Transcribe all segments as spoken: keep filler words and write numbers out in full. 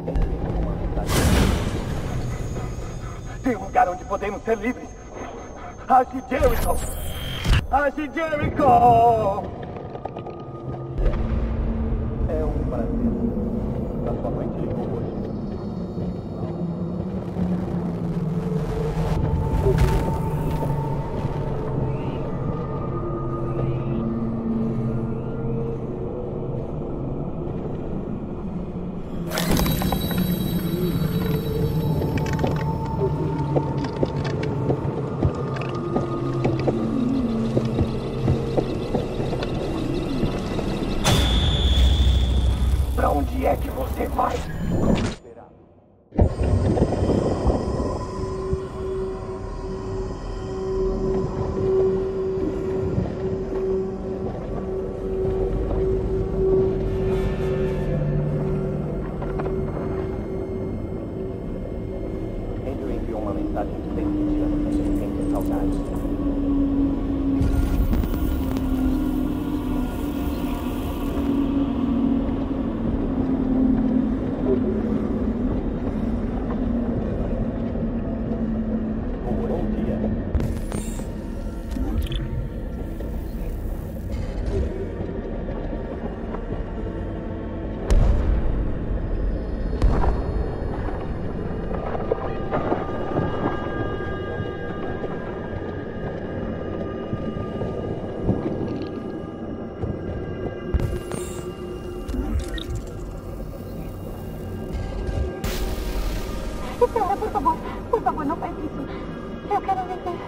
Tem um lugar onde podemos ser livres. Age Jericho! Age Jericho! É um prazer. Da sua mãe te ligou hoje. Pra onde é que você vai? Andrew enviou uma mensagem de despedida. Sente saudade. Espera, por favor. Por favor, não faz isso. Eu quero viver.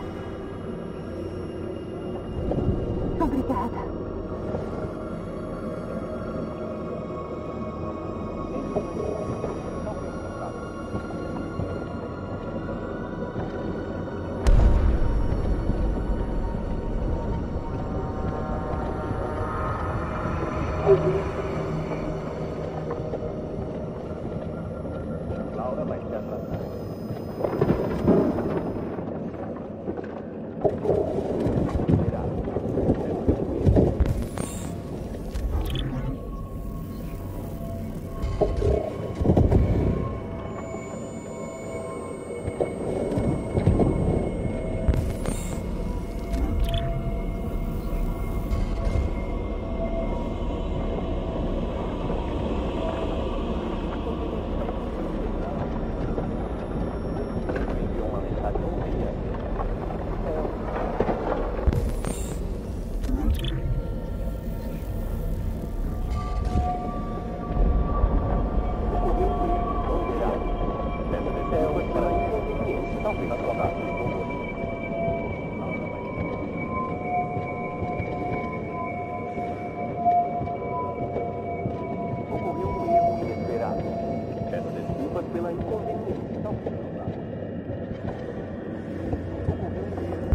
Obrigada. Laura vai te atrasar. Ocorreu um erro inesperado. Peço desculpas pela inconveniência. Talvez não dá. Ocorreu um erro.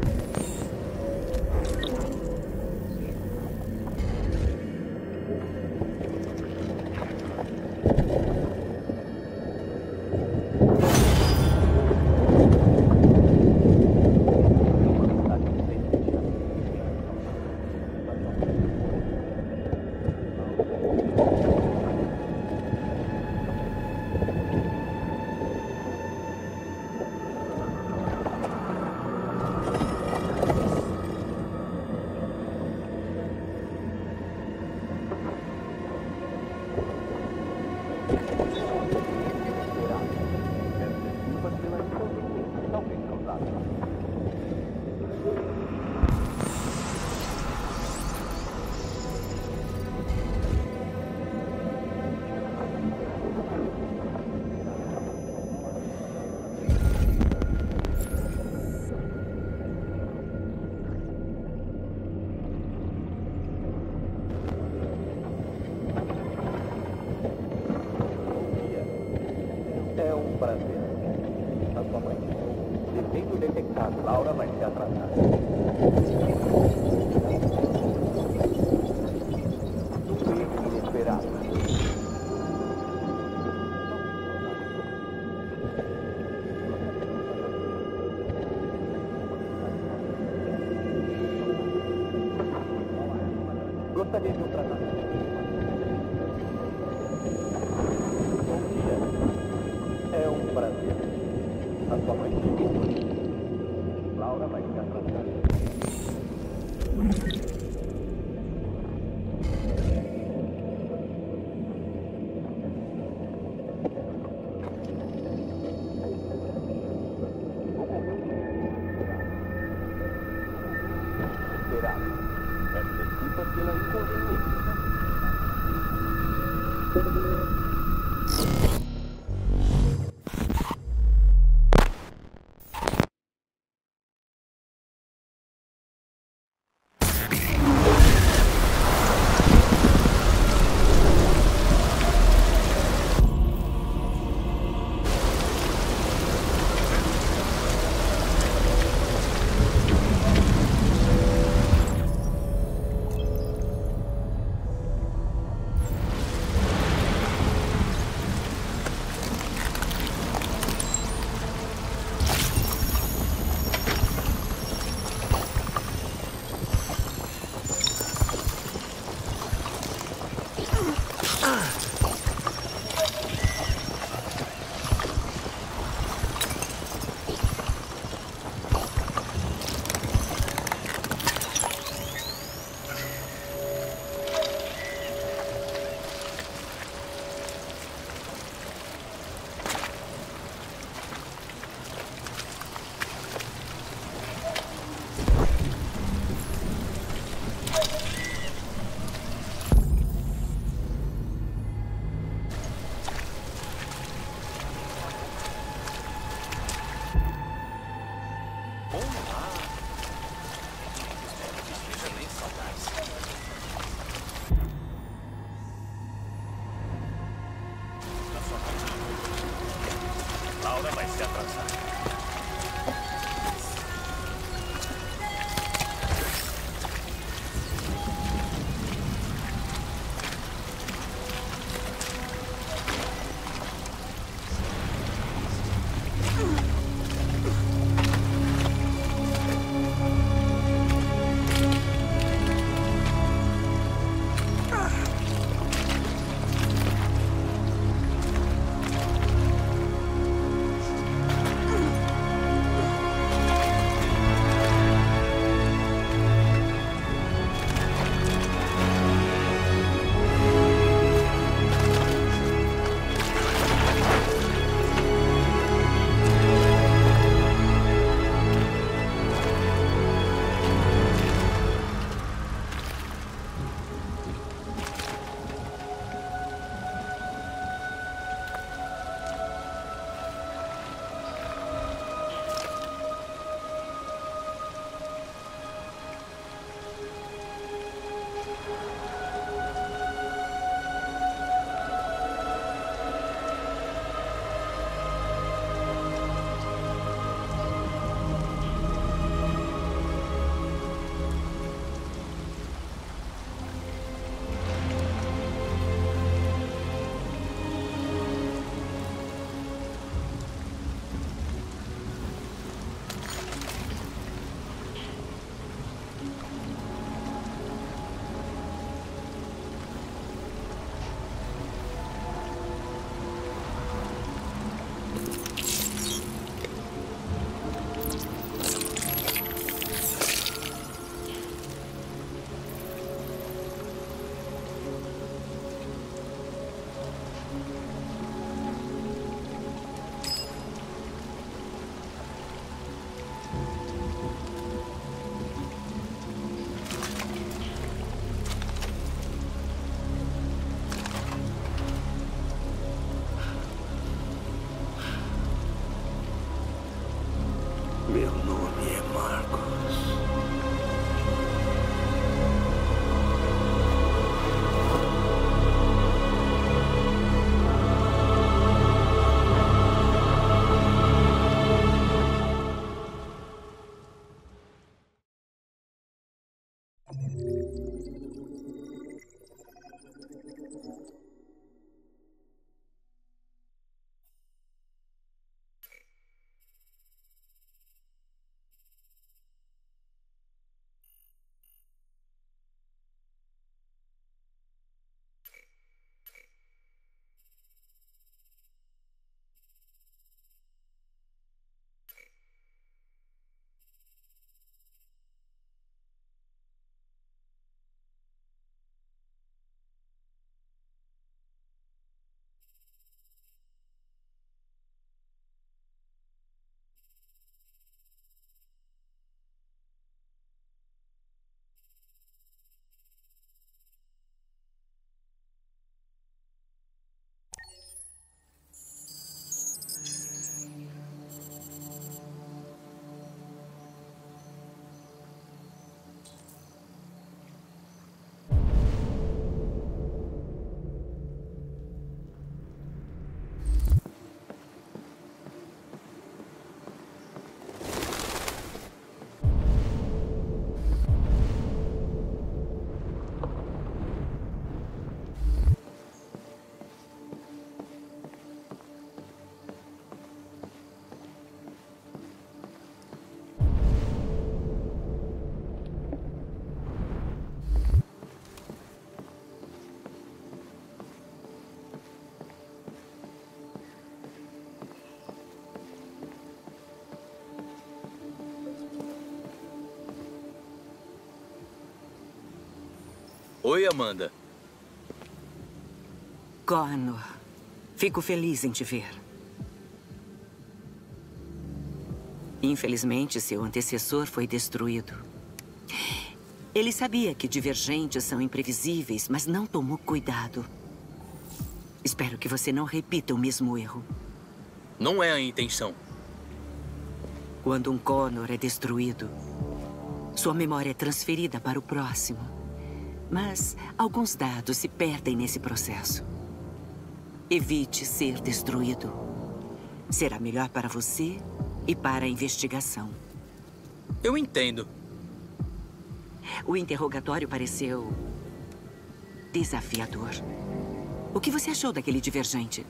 É um prazer. A sua mãe disse, defeito detectado. Laura vai se atrasar. Um erro inesperado. Gostaria de um tratamento. Bom dia. A sua mãe chegou. Laura vai se atrasar. Será? É desculpa pela inconveniência. Laura vai se atrasar. Meu nome é Marcos. Oi, Amanda. Connor, fico feliz em te ver. Infelizmente, seu antecessor foi destruído. Ele sabia que divergentes são imprevisíveis, mas não tomou cuidado. Espero que você não repita o mesmo erro. Não é a intenção. Quando um Connor é destruído, sua memória é transferida para o próximo. Mas alguns dados se perdem nesse processo. Evite ser destruído. Será melhor para você e para a investigação. Eu entendo. O interrogatório pareceu desafiador. O que você achou daquele divergente?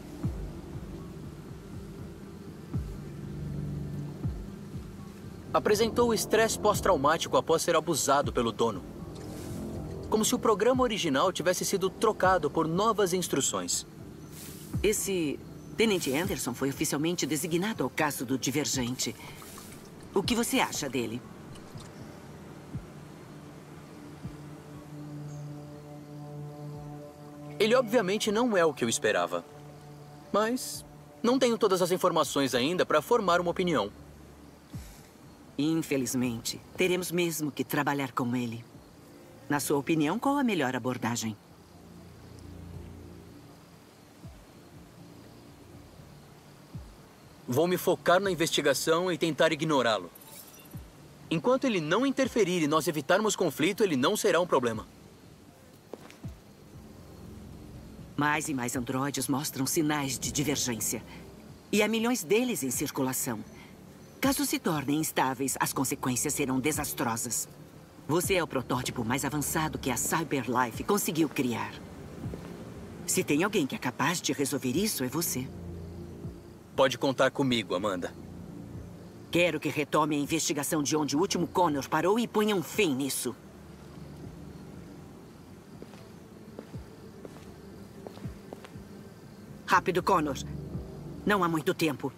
Apresentou estresse pós-traumático após ser abusado pelo dono. Como se o programa original tivesse sido trocado por novas instruções. Esse Tenente Anderson foi oficialmente designado ao caso do divergente. O que você acha dele? Ele obviamente não é o que eu esperava. Mas não tenho todas as informações ainda para formar uma opinião. Infelizmente, teremos mesmo que trabalhar com ele. Na sua opinião, qual a melhor abordagem? Vou me focar na investigação e tentar ignorá-lo. Enquanto ele não interferir e nós evitarmos conflito, ele não será um problema. Mais e mais androides mostram sinais de divergência. E há milhões deles em circulação. Caso se tornem instáveis, as consequências serão desastrosas. Você é o protótipo mais avançado que a Cyberlife conseguiu criar. Se tem alguém que é capaz de resolver isso, é você. Pode contar comigo, Amanda. Quero que retome a investigação de onde o último Connor parou e ponha um fim nisso. Rápido, Connor. Não há muito tempo.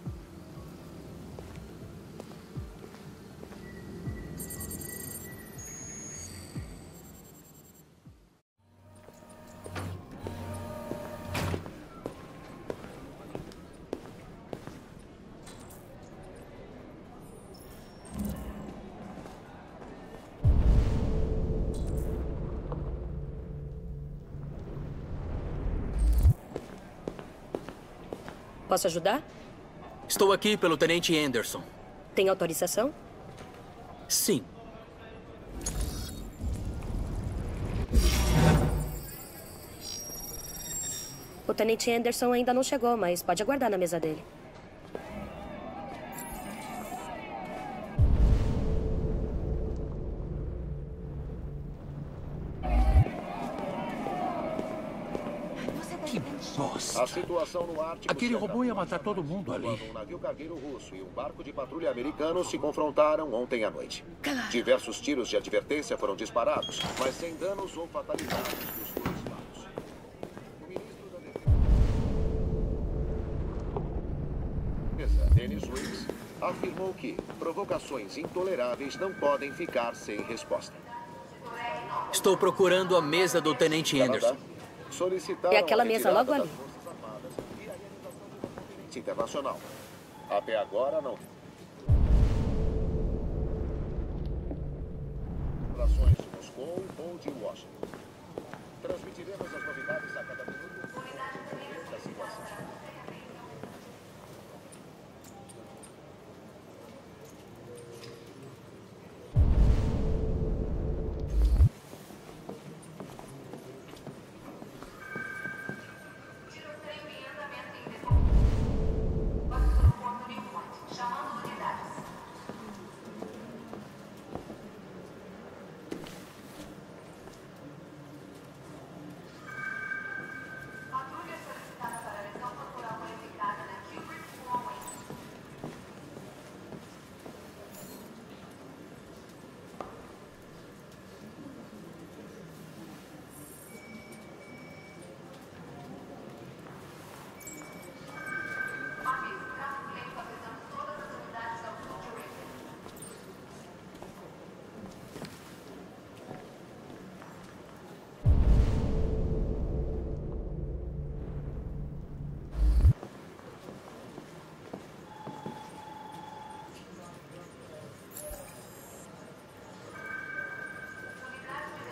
Posso ajudar? Estou aqui pelo Tenente Anderson. Tem autorização? Sim. O Tenente Anderson ainda não chegou, mas pode aguardar na mesa dele. A situação no Ártico. Aquele robô ia matar todo mundo ali. Um navio cargueiro russo e um barco de patrulha americano se confrontaram ontem à noite. Diversos tiros de advertência foram disparados, mas sem danos ou fatalidades dos dois lados. O ministro da Defesa, Dennis Wicks, afirmou que provocações intoleráveis não podem ficar sem resposta. Estou procurando a mesa do Tenente Anderson. Solicitaram É aquela mesa logo ali. Internacional. Até agora, não. Relações de Moscou ou de Washington. Transmitiremos as novidades a cada minuto da situação.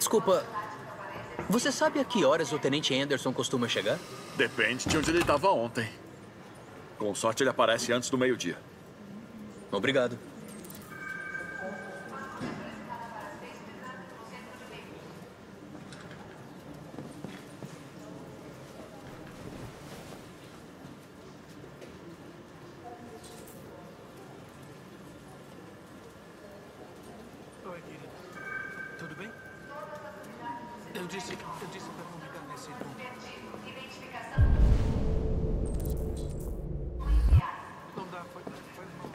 Desculpa, você sabe a que horas o Tenente Anderson costuma chegar? Depende de onde ele estava ontem. Com sorte, ele aparece antes do meio-dia. Obrigado. Oi, querido. Tudo bem? Eu disse, eu disse para não ligar nesse tom. Não dá, foi, foi mal.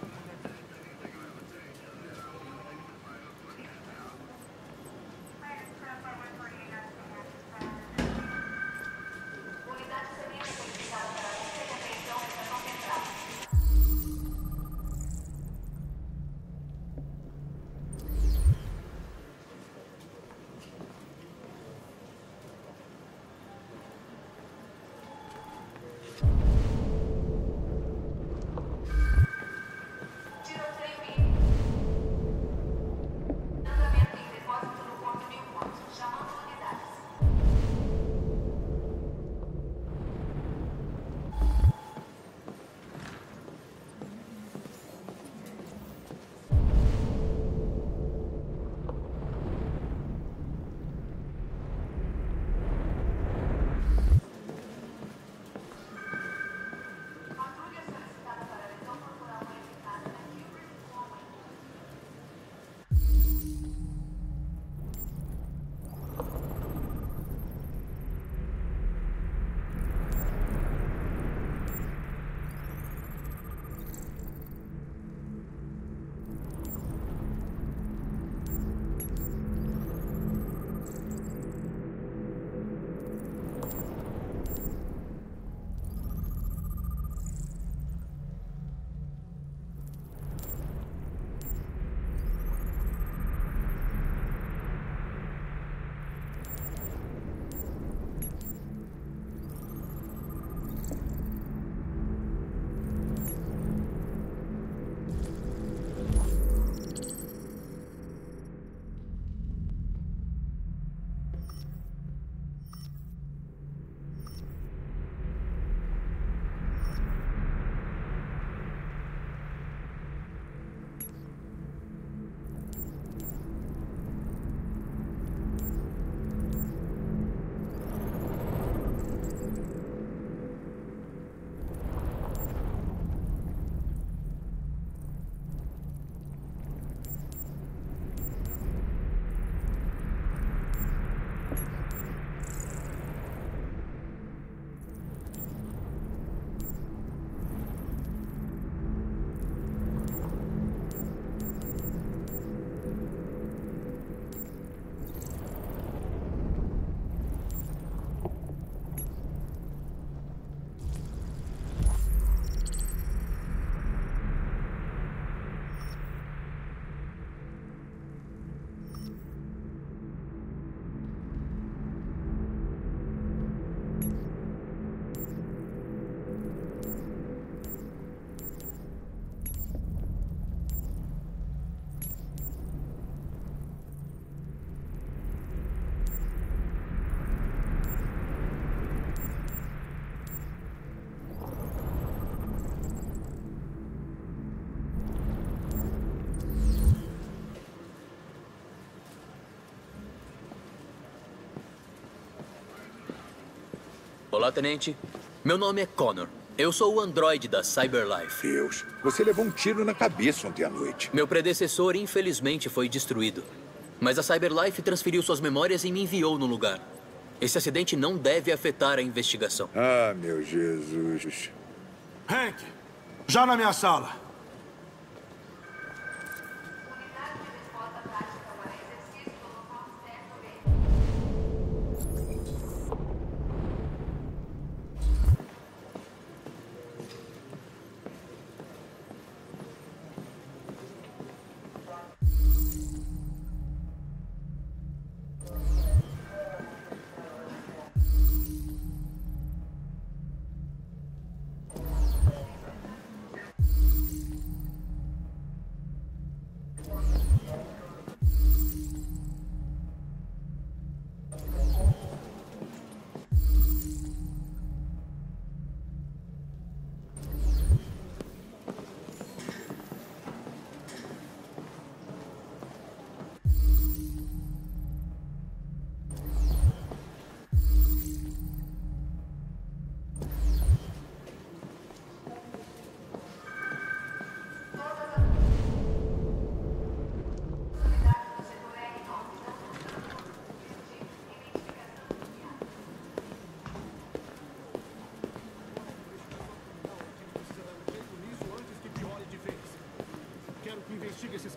Olá, Tenente. Meu nome é Connor. Eu sou o androide da Cyberlife. Deus, você levou um tiro na cabeça ontem à noite. Meu predecessor, infelizmente, foi destruído. Mas a Cyberlife transferiu suas memórias e me enviou no lugar. Esse acidente não deve afetar a investigação. Ah, meu Jesus. Hank, já na minha sala.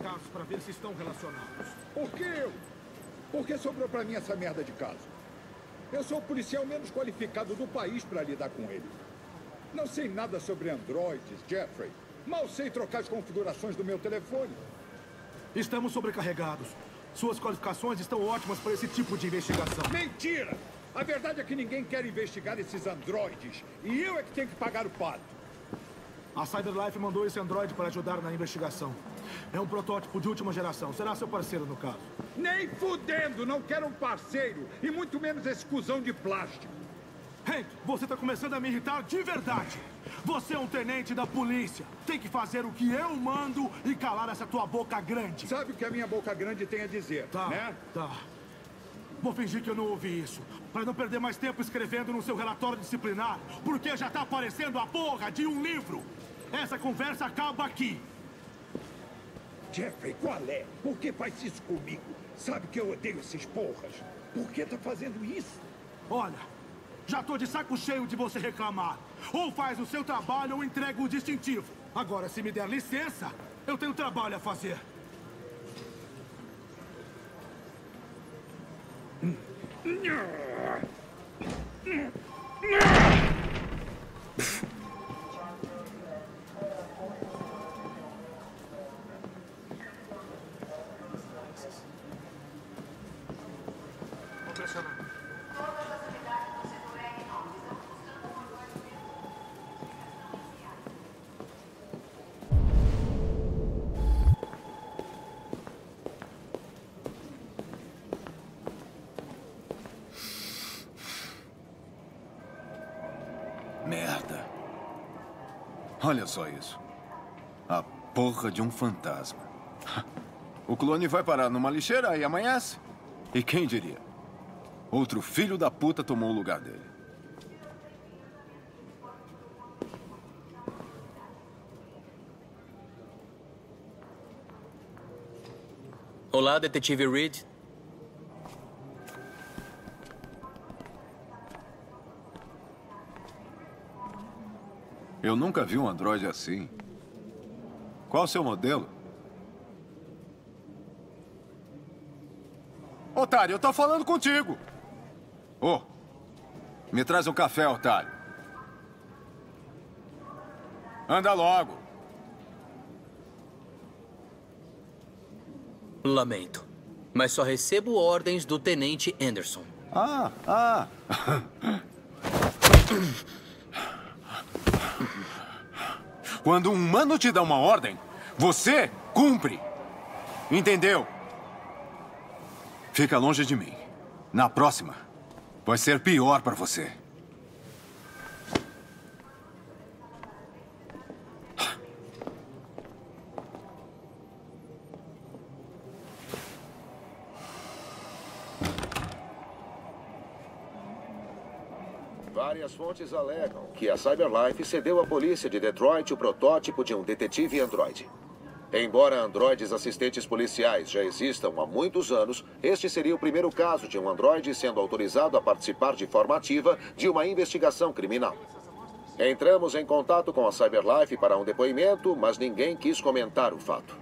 casos para ver se estão relacionados. Por que eu? Por que sobrou pra mim essa merda de caso? Eu sou o policial menos qualificado do país para lidar com ele. Não sei nada sobre androides, Jeffrey. Mal sei trocar as configurações do meu telefone. Estamos sobrecarregados. Suas qualificações estão ótimas para esse tipo de investigação. Mentira! A verdade é que ninguém quer investigar esses androides. E eu é que tenho que pagar o pato. A CyberLife mandou esse androide para ajudar na investigação. É um protótipo de última geração. Será seu parceiro no caso. Nem fudendo! Não quero um parceiro. E muito menos esse cuzão de plástico. Hank, você tá começando a me irritar de verdade. Você é um tenente da polícia. Tem que fazer o que eu mando e calar essa tua boca grande. Sabe o que a minha boca grande tem a dizer, tá, né? Tá. Vou fingir que eu não ouvi isso. Para não perder mais tempo escrevendo no seu relatório disciplinar. Porque já tá aparecendo a porra de um livro. Essa conversa acaba aqui. Jeffrey, qual é? Por que faz isso comigo? Sabe que eu odeio esses porras. Por que tá fazendo isso? Olha, já tô de saco cheio de você reclamar. Ou faz o seu trabalho ou entrega o distintivo. Agora, se me der licença, eu tenho trabalho a fazer. Vou pressionar. Merda. Olha só isso. A porra de um fantasma. O clone vai parar numa lixeira e amanhece. E quem diria? Outro filho da puta tomou o lugar dele. Olá, detetive Reed. Eu nunca vi um androide assim. Qual o seu modelo? Otário, eu tô falando contigo. Ô, oh, me traz um café, otário. Anda logo. Lamento, mas só recebo ordens do Tenente Anderson. Ah, ah. Quando um humano te dá uma ordem, você cumpre. Entendeu? Fica longe de mim. Na próxima, vai ser pior para você. Várias fontes alegam que a CyberLife cedeu à polícia de Detroit o protótipo de um detetive androide. Embora androides assistentes policiais já existam há muitos anos, este seria o primeiro caso de um androide sendo autorizado a participar de forma ativa de uma investigação criminal. Entramos em contato com a CyberLife para um depoimento, mas ninguém quis comentar o fato.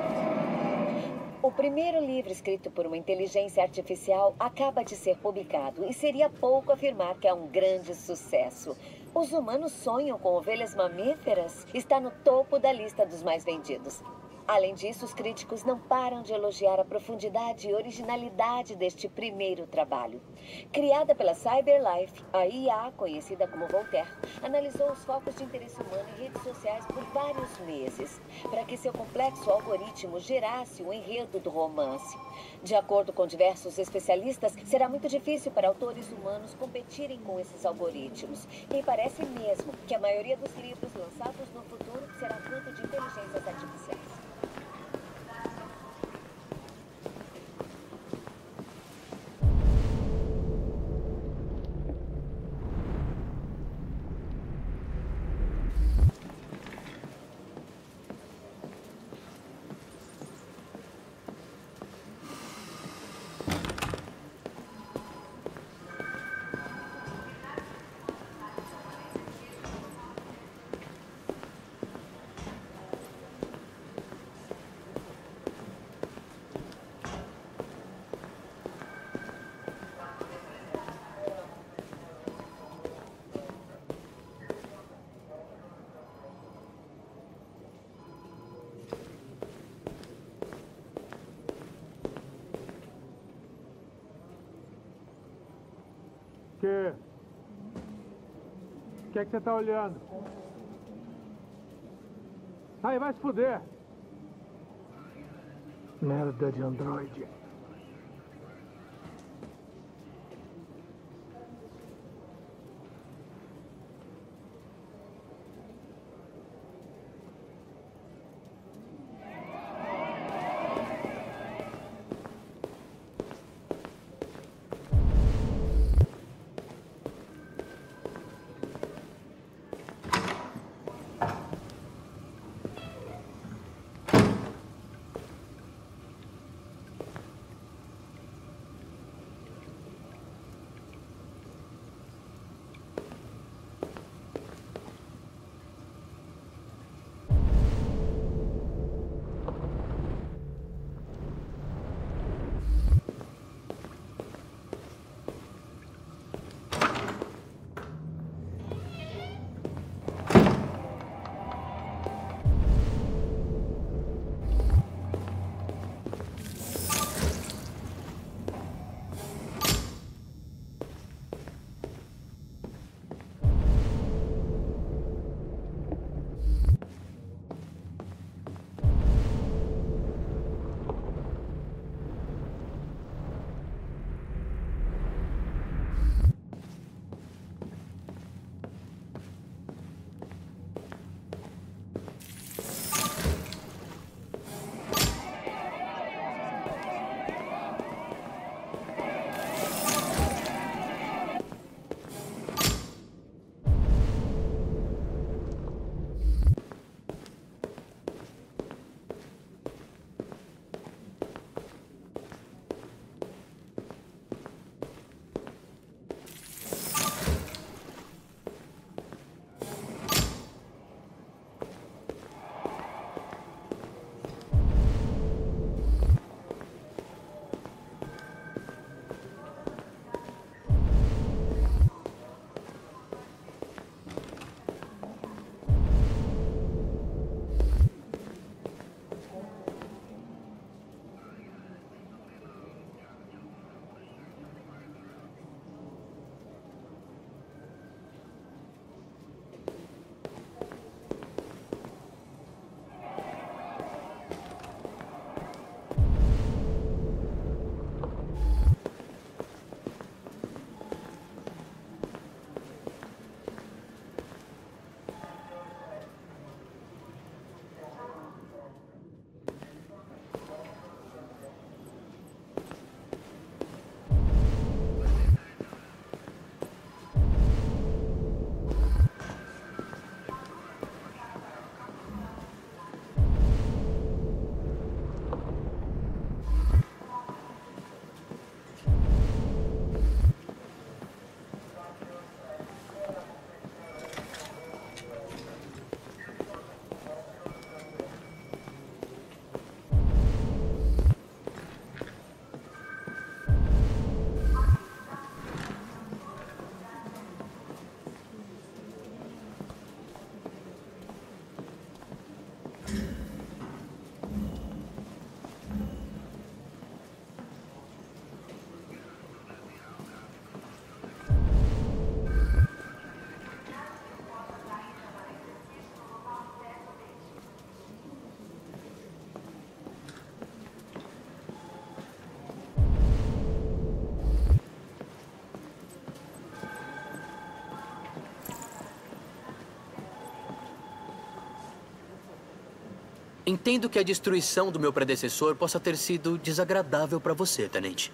O primeiro livro escrito por uma inteligência artificial acaba de ser publicado e seria pouco afirmar que é um grande sucesso. Os humanos sonham com ovelhas mamíferas? Está no topo da lista dos mais vendidos. Além disso, os críticos não param de elogiar a profundidade e originalidade deste primeiro trabalho. Criada pela CyberLife, a I A, conhecida como Voltaire, analisou os focos de interesse humano em redes sociais por vários meses, para que seu complexo algoritmo gerasse o enredo do romance. De acordo com diversos especialistas, será muito difícil para autores humanos competirem com esses algoritmos. E parece mesmo que a maioria dos livros lançados no futuro será fruto de inteligências artificiais. quê? O que é que você tá olhando? Aí, vai se fuder. Merda de androide. Entendo que a destruição do meu predecessor possa ter sido desagradável para você, tenente.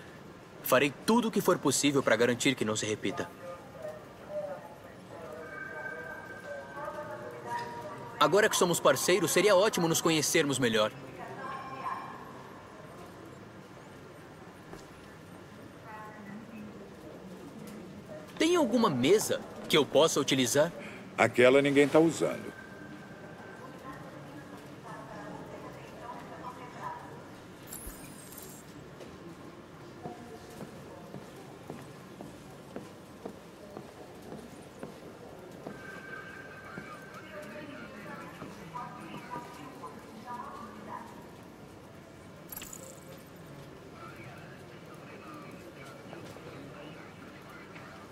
Farei tudo o que for possível para garantir que não se repita. Agora que somos parceiros, seria ótimo nos conhecermos melhor. Tem alguma mesa que eu possa utilizar? Aquela ninguém está usando.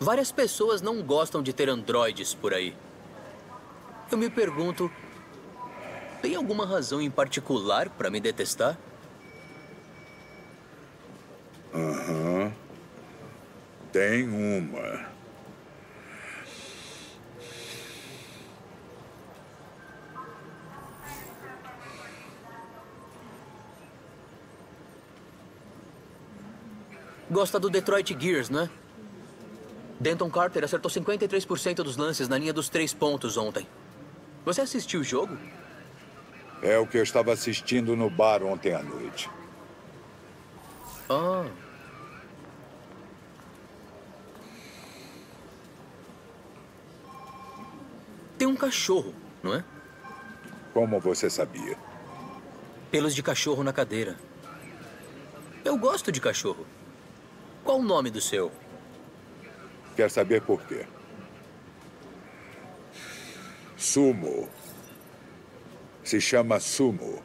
Várias pessoas não gostam de ter androides por aí. Eu me pergunto, tem alguma razão em particular para me detestar? Aham. Tem uma. Gosta do Detroit Gears, né? Denton Carter acertou cinquenta e três por cento dos lances na linha dos três pontos ontem. Você assistiu o jogo? É o que eu estava assistindo no bar ontem à noite. Ah. Tem um cachorro, não é? Como você sabia? Pelos de cachorro na cadeira. Eu gosto de cachorro. Qual o nome do seu? Quer saber por quê? Sumo. Se chama Sumo.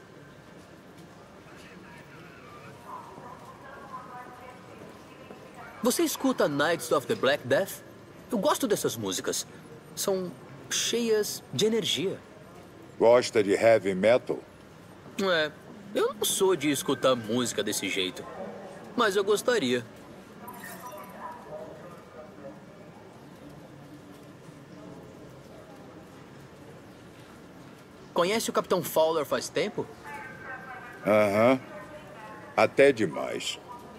Você escuta Knights of the Black Death? Eu gosto dessas músicas. São cheias de energia. Gosta de heavy metal? É, eu não sou de escutar música desse jeito. Mas eu gostaria. Conhece o Capitão Fowler faz tempo? Aham. Até demais.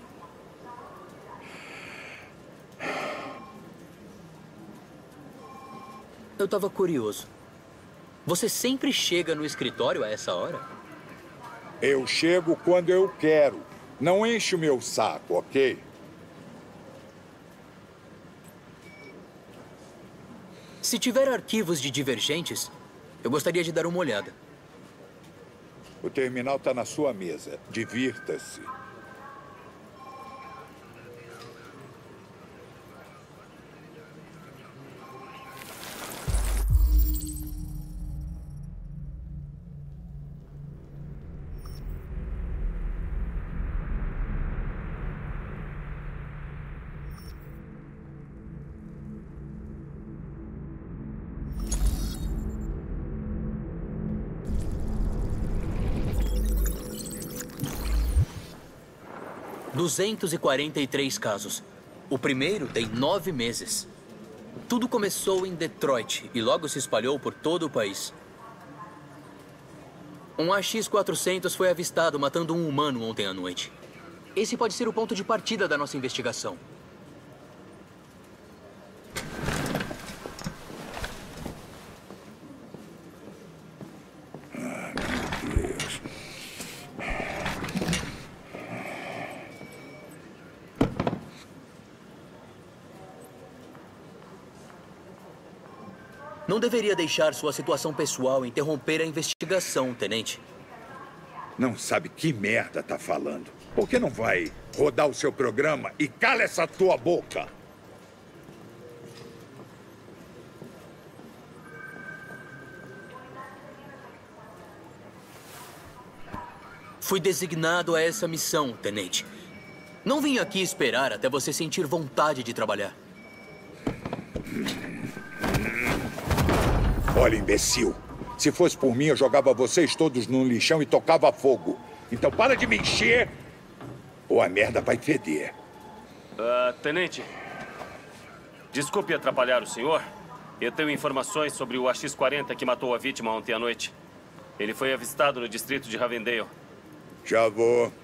Eu estava curioso. Você sempre chega no escritório a essa hora? Eu chego quando eu quero. Não enche o meu saco, ok? Se tiver arquivos de Divergentes, eu gostaria de dar uma olhada. O terminal está na sua mesa. Divirta-se. duzentos e quarenta e três casos. O primeiro tem nove meses. Tudo começou em Detroit e logo se espalhou por todo o país. Um A X quatrocentos foi avistado matando um humano ontem à noite. Esse pode ser o ponto de partida da nossa investigação. Não deveria deixar sua situação pessoal interromper a investigação, tenente. Não sabe que merda tá falando. Por que não vai rodar o seu programa e cala essa tua boca? Fui designado a essa missão, tenente. Não vim aqui esperar até você sentir vontade de trabalhar. Olha, imbecil. Se fosse por mim, eu jogava vocês todos no lixão e tocava fogo. Então para de me encher, ou a merda vai feder. Uh, tenente, desculpe atrapalhar o senhor. Eu tenho informações sobre o A X quarenta que matou a vítima ontem à noite. Ele foi avistado no distrito de Ravendale. Já vou.